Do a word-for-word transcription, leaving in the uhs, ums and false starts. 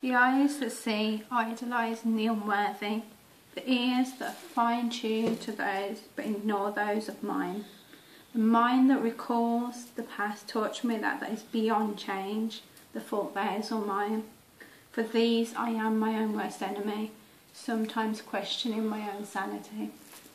The eyes that see idolising the unworthy, the ears that are fine-tuned to those but ignore those of mine, the mind that recalls the past taught me that that is beyond change, the fault theirs or mine. For these I am my own worst enemy, sometimes questioning my own sanity.